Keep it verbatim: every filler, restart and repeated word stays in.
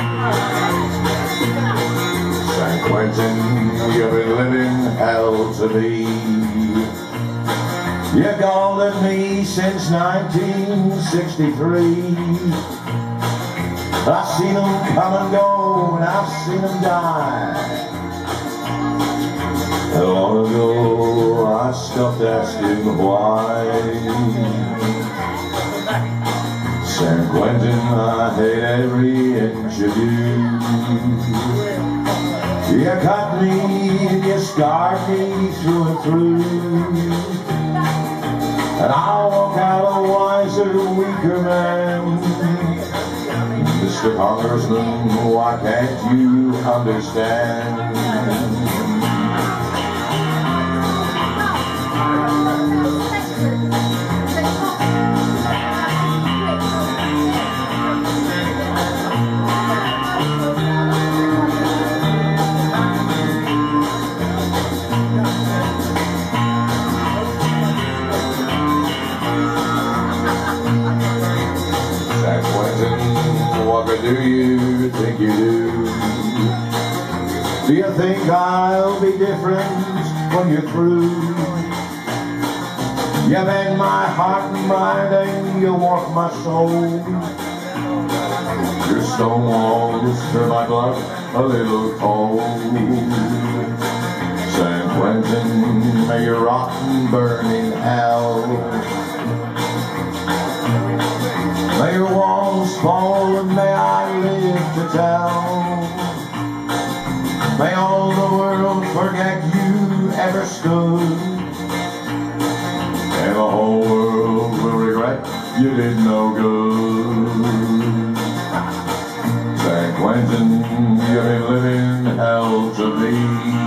San Quentin, you've been living hell to me. You called at me since nineteen sixty-three. I've seen them come and go, and I've seen them die. Long ago, I stopped asking why. San Quentin, I hate every inch of you. You cut me and you scarred me through and through. And I'll walk out a wiser, weaker man. Mister Congressman, why can't you understand? What do you think you do? Do you think I'll be different when you're through? You mend my heart and mind and you warp my soul. Your stone walls turn my blood a little cold. San Quentin, may you rot and burn in hell. May your walls fall and may I live to tell. May all the world forget you ever stood. And the whole world will regret you did no good. San Quentin, you've been living hell to me.